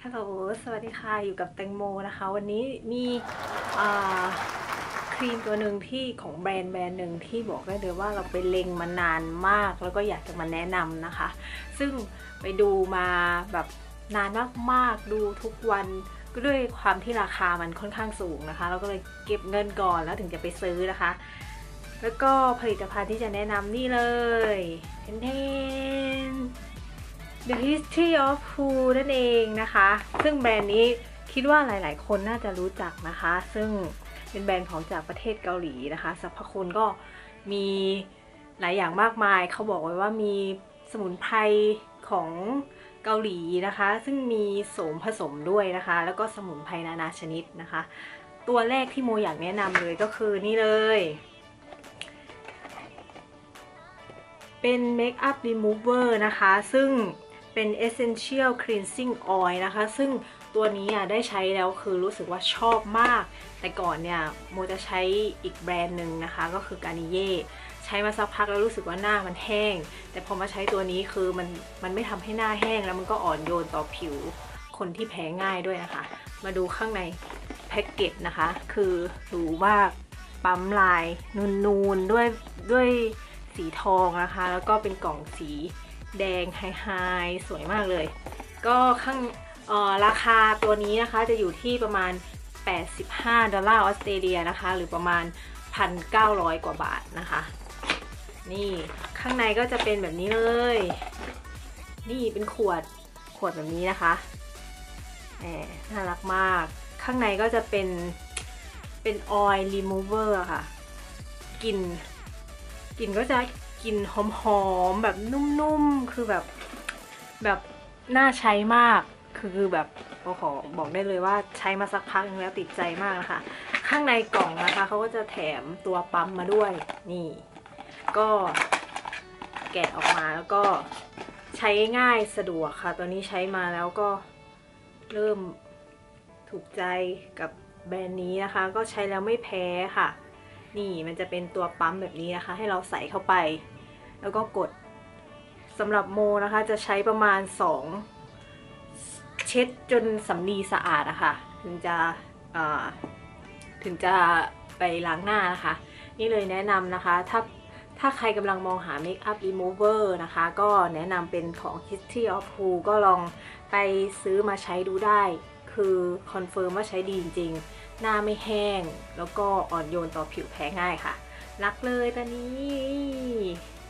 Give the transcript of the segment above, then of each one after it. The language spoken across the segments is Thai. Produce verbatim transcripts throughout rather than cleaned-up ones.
ฮัลโหลสวัสดีค่ะอยู่กับแตงโมนะคะวันนี้มีครีมตัวหนึ่งที่ของแบรนด์แบรนด์หนึ่งที่บอกได้เลยว่าเราไปเล็งมานานมากแล้วก็อยากจะมาแนะนำนะคะซึ่งไปดูมาแบบนานมากๆดูทุกวันก็ด้วยความที่ราคามันค่อนข้างสูงนะคะเราก็เลยเก็บเงินก่อนแล้วถึงจะไปซื้อนะคะแล้วก็ผลิตภัณฑ์ที่จะแนะนำนี่เลยเทนเทนThe History of Who นั่นเองนะคะซึ่งแบรนด์นี้คิดว่าหลายๆคนน่าจะรู้จักนะคะซึ่งเป็นแบรนด์ของจากประเทศเกาหลีนะคะสรรพคุณก็มีหลายอย่างมากมายเขาบอกไว้ว่ามีสมุนไพรของเกาหลีนะคะซึ่งมีโสมผสมด้วยนะคะแล้วก็สมุนไพรนานาชนิดนะคะตัวแรกที่โมอยากแนะนำเลยก็คือนี่เลยเป็นเมคอัพรีมูเวอร์นะคะซึ่งเป็น Essential Cleansing Oil นะคะซึ่งตัวนี้อ่ะได้ใช้แล้วคือรู้สึกว่าชอบมากแต่ก่อนเนี่ยโมจะใช้อีกแบรนด์หนึ่งนะคะก็คือ Garnier ใช้มาสักพักแล้วรู้สึกว่าหน้ามันแห้งแต่พอมาใช้ตัวนี้คือมันมันไม่ทำให้หน้าแห้งแล้วมันก็อ่อนโยนต่อผิวคนที่แพ้ง่ายด้วยนะคะมาดูข้างในแพ็กเกจนะคะคือดูว่าปั๊มลายนูนๆด้วยด้วยสีทองนะคะแล้วก็เป็นกล่องสีแดงไฮไฮสวยมากเลยก็ข้างราคาตัวนี้นะคะจะอยู่ที่ประมาณแปดสิบห้าดอลลาร์ออสเตรเลียนะคะหรือประมาณ หนึ่งพันเก้าร้อย กว่าบาทนะคะนี่ข้างในก็จะเป็นแบบนี้เลยนี่เป็นขวดขวดแบบนี้นะคะแหมน่ารักมากข้างในก็จะเป็นเป็น Oil Remover ค่ะกลิ่นกลิ่นก็จะกลิ่นหอมๆแบบนุ่มๆคือแบบแบบน่าใช้มากคือแบบโอ้โหบอกได้เลยว่าใช้มาสักพักนึงแล้วติดใจมากนะคะข้างในกล่องนะคะเขาก็จะแถมตัวปั๊มมาด้วยนี่ก็แกะออกมาแล้วก็ใช้ง่ายสะดวกค่ะตัวนี้ใช้มาแล้วก็เริ่มถูกใจกับแบรนด์นี้นะคะก็ใช้แล้วไม่แพ้ค่ะนี่มันจะเป็นตัวปั๊มแบบนี้นะคะให้เราใส่เข้าไปแล้วก็กดสำหรับโมนะคะจะใช้ประมาณสองเช็ดจนสำลีสะอาดอะค่ะถึงจะถึงจะไปล้างหน้านะคะนี่เลยแนะนำนะคะถ้าถ้าใครกำลังมองหาเมคอัพรีมูเวอร์นะคะก็แนะนำเป็นของ History of Who ก็ลองไปซื้อมาใช้ดูได้คือคอนเฟิร์มว่าใช้ดีจริงๆหน้าไม่แห้งแล้วก็อ่อนโยนต่อผิวแพ้ง่ายค่ะรักเลยตอนนี้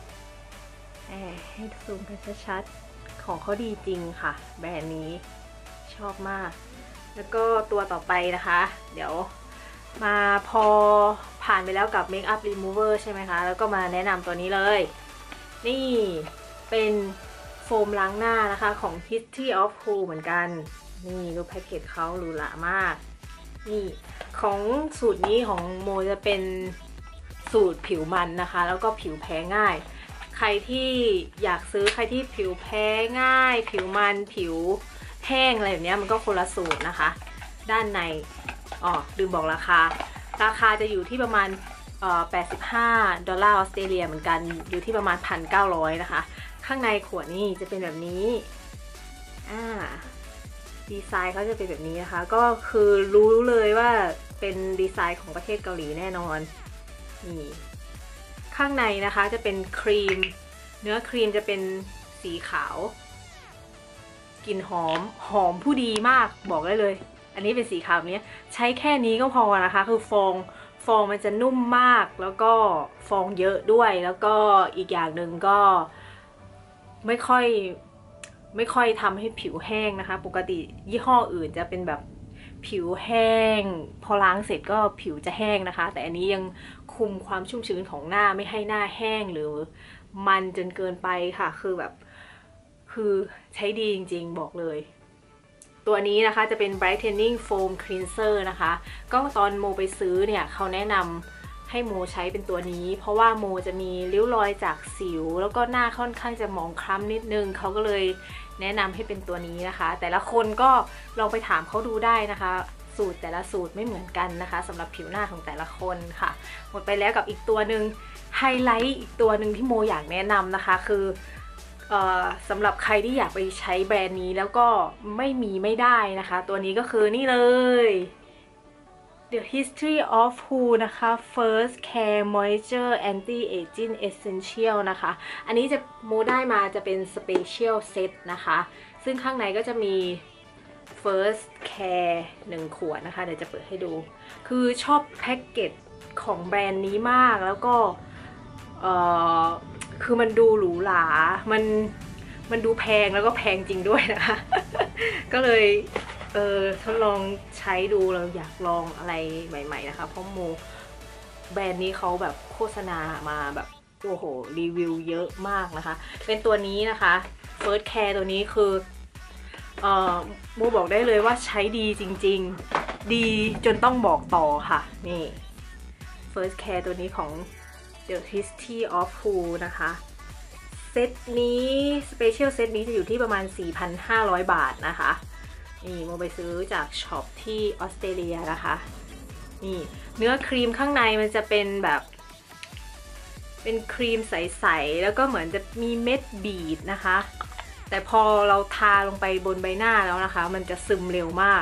ให้ซูมกันชัดๆของเขาดีจริงค่ะแบรนด์นี้ชอบมากแล้วก็ตัวต่อไปนะคะเดี๋ยวมาพอผ่านไปแล้วกับ Makeup Remover ใช่ไหมคะแล้วก็มาแนะนำตัวนี้เลยนี่เป็นโฟมล้างหน้านะคะของ History of Who เหมือนกันนี่ดูแพ็กเกจเขาหรูหรามากนี่ของสูตรนี้ของโมจะเป็นสูตรผิวมันนะคะแล้วก็ผิวแพ้ง่ายใครที่อยากซื้อใครที่ผิวแพ้ง่ายผิวมันผิวแห้งอะไรแบบนี้มันก็คนละสูตรนะคะด้านในอ๋อลืมบอกราคาราคาจะอยู่ที่ประมาณแปดสิบห้าดอลลาร์ออสเตรเลียเหมือนกันอยู่ที่ประมาณ หนึ่งพันเก้าร้อย นะคะข้างในขวดนี่จะเป็นแบบนี้อ่าดีไซน์เขาจะเป็นแบบนี้นะคะก็คือรู้เลยว่าเป็นดีไซน์ของประเทศเกาหลีแน่นอนนี่ข้างในนะคะจะเป็นครีมเนื้อครีมจะเป็นสีขาวกลิ่นหอมหอมผู้ดีมากบอกได้เลยอันนี้เป็นสีขาวนี้ใช้แค่นี้ก็พอนะคะคือฟองฟองมันจะนุ่มมากแล้วก็ฟองเยอะด้วยแล้วก็อีกอย่างหนึ่งก็ไม่ค่อยไม่ค่อยทำให้ผิวแห้งนะคะปกติยี่ห้ออื่นจะเป็นแบบผิวแห้งพอล้างเสร็จก็ผิวจะแห้งนะคะแต่อันนี้ยังคุมความชุ่มชื้นของหน้าไม่ให้หน้าแห้งหรือมันจนเกินไปค่ะคือแบบคือใช้ดีจริงๆบอกเลยตัวนี้นะคะจะเป็น brightening foam cleanser นะคะก็ตอนโมไปซื้อเนี่ยเขาแนะนำให้โมใช้เป็นตัวนี้เพราะว่าโมจะมีริ้วรอยจากสิวแล้วก็หน้าค่อนข้างจะหมองคล้ำนิดนึงเขาก็เลยแนะนำให้เป็นตัวนี้นะคะแต่ละคนก็ลองไปถามเขาดูได้นะคะสูตรแต่ละสูตรไม่เหมือนกันนะคะสำหรับผิวหน้าของแต่ละคนค่ะหมดไปแล้วกับอีกตัวหนึ่งไฮไลท์อีกตัวหนึ่งที่โมอยากแนะนำนะคะคือสำหรับใครที่อยากไปใช้แบรนด์นี้แล้วก็ไม่มีไม่ได้นะคะตัวนี้ก็คือนี่เลย The History of Who นะคะ First Care Moisture Anti-Aging Essential นะคะอันนี้จะโมได้มาจะเป็น Special Set นะคะซึ่งข้างในก็จะมี First Care หนึ่งขวดนะคะเดี๋ยวจะเปิดให้ดูคือชอบแพ็กเกจของแบรนด์นี้มากแล้วก็เอ่อคือมันดูหรูหรามันมันดูแพงแล้วก็แพงจริงด้วยนะคะ ก็เลยเออทดลองใช้ดูเราอยากลองอะไรใหม่ๆนะคะเพราะโมแบรนด์นี้เขาแบบโฆษณามาแบบโอ้โหรีวิวเยอะมากนะคะเป็นตัวนี้นะคะ First Care ตัวนี้คือเอ่อโมบอกได้เลยว่าใช้ดีจริงๆดีจนต้องบอกต่อค่ะนี่ First Care ตัวนี้ของ The History of Who นะคะเซตนี้ Special Set นี้จะอยู่ที่ประมาณ สี่พันห้าร้อย บาทนะคะนี่โมไปซื้อจากช็อปที่ออสเตรเลียนะคะนี่เนื้อครีมข้างในมันจะเป็นแบบเป็นครีมใสๆแล้วก็เหมือนจะมีเม็ดบีดนะคะแต่พอเราทาลงไปบนใบหน้าแล้วนะคะมันจะซึมเร็วมาก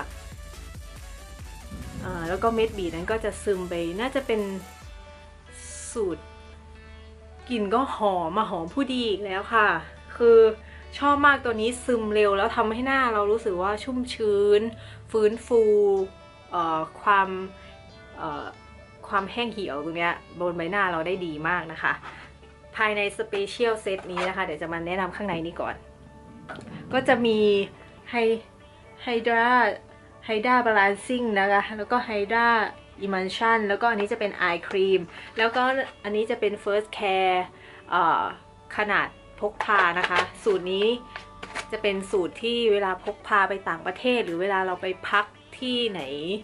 อ่าแล้วก็เม็ดบีดนั้นก็จะซึมไปน่าจะเป็นสูตรกลิ่นก็หอมมาหอมผู้ดีอีกแล้วค่ะคือชอบมากตัวนี้ซึมเร็วแล้วทำให้หน้าเรารู้สึกว่าชุ่มชื้นฟื้นฟูความความแห้งเหี่ยวตรงเนี้ยบนใบหน้าเราได้ดีมากนะคะภายในสเปเชียลเซตนี้นะคะเดี๋ยวจะมาแนะนำข้างในนี้ก่อนก็จะมีไฮไฮดราไฮดราบาลานซิ่งนะคะแล้วก็ไฮดราอิมัลชันแล้วก็อันนี้จะเป็นไอครีมแล้วก็อันนี้จะเป็น First Care ขนาดพกพานะคะสูตรนี้จะเป็นสูตรที่เวลาพกพาไปต่างประเทศหรือเวลาเราไปพักที่ไหน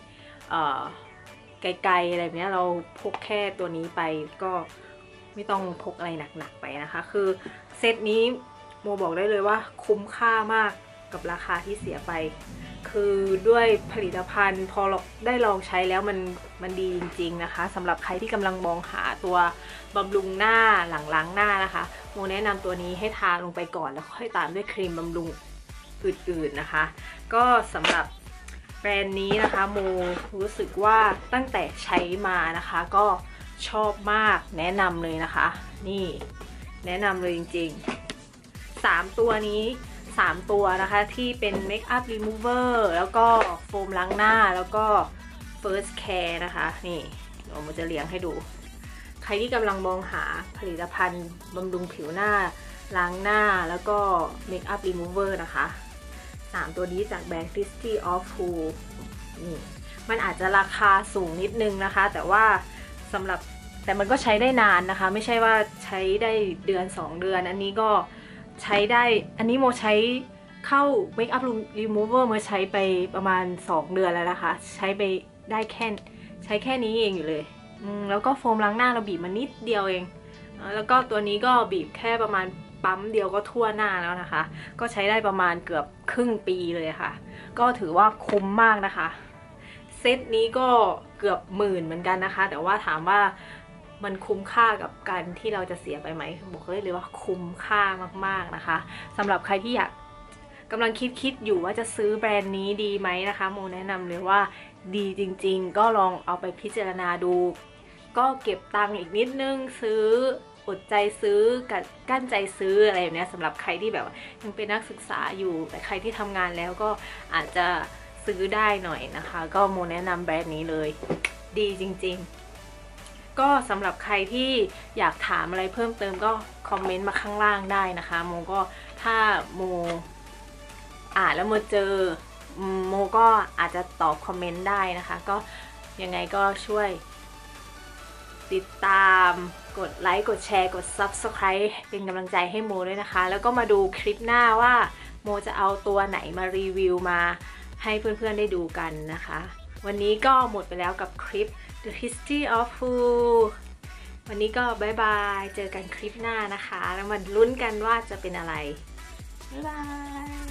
ไกลๆอะไรเนี้ยเราพกแค่ตัวนี้ไปก็ไม่ต้องพกอะไรหนักๆไปนะคะคือเซตนี้โมบอกได้เลยว่าคุ้มค่ามากกับราคาที่เสียไปคือด้วยผลิตภัณฑ์พอเราได้ลองใช้แล้วมันมันดีจริงๆนะคะสำหรับใครที่กำลังมองหาตัวบำรุงหน้าหลังล้างหน้านะคะโมแนะนำตัวนี้ให้ทาลงไปก่อนแล้วค่อยตามด้วยครีมบำรุงอื่นๆนะคะก็สำหรับแบรนด์นี้นะคะโมรู้สึกว่าตั้งแต่ใช้มานะคะก็ชอบมากแนะนำเลยนะคะนี่แนะนำเลยจริงๆสามตัวนี้สามตัวนะคะที่เป็นเมคอัพรีมูเวอร์แล้วก็โฟมล้างหน้าแล้วก็ First Care นะคะนี่เดี๋ยวมันจะเรียงให้ดูใครที่กำลังมองหาผลิตภัณฑ์บำรุงผิวหน้าล้างหน้าแล้วก็เมคอัพรีมูเวอร์นะคะสามตัวนี้จากแบรนด์ History of Who นี่มันอาจจะราคาสูงนิดนึงนะคะแต่ว่าสำหรับแต่มันก็ใช้ได้นานนะคะไม่ใช่ว่าใช้ได้เดือนสองเดือนอันนี้ก็ใช้ได้อันนี้โมใช้เข้า Make Up Remover มาใช้ไปประมาณสองเดือนแล้วนะคะใช้ไปได้แค่ใช้แค่นี้เองอยู่เลยแล้วก็โฟมล้างหน้าเราบีบมานิดเดียวเองแล้วก็ตัวนี้ก็บีบแค่ประมาณปั๊มเดียวก็ทั่วหน้าแล้วนะคะก็ใช้ได้ประมาณเกือบครึ่งปีเลยค่ะก็ถือว่าคุ้มมากนะคะเซตนี้ก็เกือบหมื่นเหมือนกันนะคะแต่ว่าถามว่ามันคุ้มค่ากับการที่เราจะเสียไปไหมบอกเลยเลยว่าคุ้มค่ามากๆนะคะสำหรับใครที่อยากกำลังคิดคิดอยู่ว่าจะซื้อแบรนด์นี้ดีไหมนะคะโมแนะนำเลยว่าดีจริงๆก็ลองเอาไปพิจารณาดูก็เก็บตังค์อีกนิดนึงซื้ออดใจซื้อกับกั้นใจซื้ออะไรแบบนี้สำหรับใครที่แบบยังเป็นนักศึกษาอยู่แต่ใครที่ทำงานแล้วก็อาจจะซื้อได้หน่อยนะคะก็โมแนะนำแบรนด์นี้เลยดีจริงๆก็สำหรับใครที่อยากถามอะไรเพิ่มเติมก็คอมเมนต์มาข้างล่างได้นะคะโมก็ถ้าโมอ่านแล้วโมเจอโมก็อาจจะตอบคอมเมนต์ได้นะคะก็ยังไงก็ช่วยติดตามกดไลค์กดแชร์กด ซับสไครบ์ เป็นกำลังใจให้โมด้วยนะคะแล้วก็มาดูคลิปหน้าว่าโมจะเอาตัวไหนมารีวิวมาให้เพื่อนๆได้ดูกันนะคะวันนี้ก็หมดไปแล้วกับคลิป The History of Who วันนี้ก็บายบายเจอกันคลิปหน้านะคะแล้วมาลุ้นกันว่าจะเป็นอะไรบ๊ายบาย